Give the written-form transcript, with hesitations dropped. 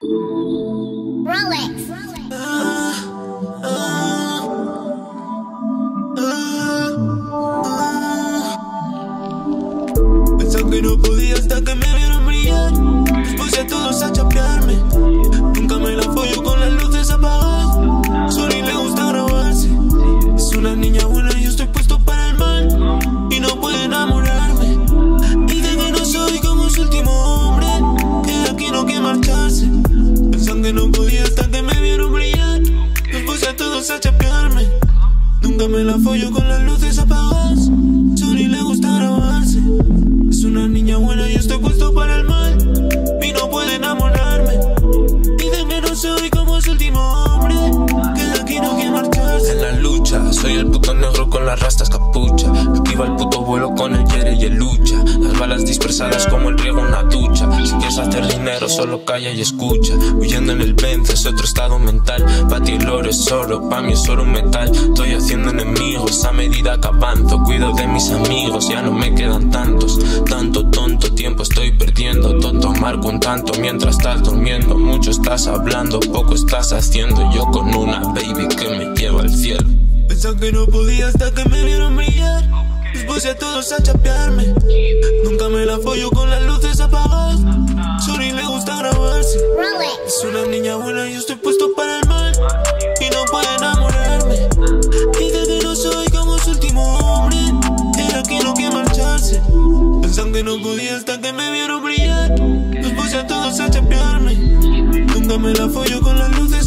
Rolex. Pensaba que no podía hasta que me vieron brillar. Los puse a todos a chapearme. Nunca me la follo con las luces apagadas. Solo le gusta grabarse. Es una niña buena y yo estoy puesto para el mal. Y no puede enamorarme. Dice que no soy como su último hombre, que de aquí no quiere marcharse. Pensan que no podía hasta que me vieron brillar. Los puse a todos a chapearme. Nunca me la follo con las luces apagadas. Solo le gusta grabarse. Es una niña buena y yo estoy puesto para el mal. Y no puede enamorarme. Dicen que no soy como su último hombre, que de aquí no quiere marcharse. En la lucha, soy el puto negro con las rastas capucha. Activa el puto vuelo con el Yere y el lucha. Las balas dispersadas como el riego en una ducha. Si quieres hacer dinero, solo calla y escucha. Huyendo en el Benz es otro estado mental. Pa' ti el oro es oro, pa' mí es oro un metal. Estoy haciendo enemigos a medida que avanzo. Cuido de mis amigos, ya no me quedan tantos. Tanto tonto tiempo estoy perdiendo. Tonto marco un tanto mientras estás durmiendo. Mucho estás hablando, poco estás haciendo. Yo con una baby que me lleva al cielo. Pensaba que no podía hasta que me vieron brillar. Los puse a todos a chapearme. Nunca me la follo con las luces apagadas. Solo le gusta grabarse. Rolex. Es una niña buena y yo estoy puesto para el mal. Y no puede enamorarme. Dice que no soy como su último hombre, que de aquí no quiere marcharse. Pensan que no podía hasta que me vieron brillar. Los puse a todos a chapearme. Nunca me la follo con las luces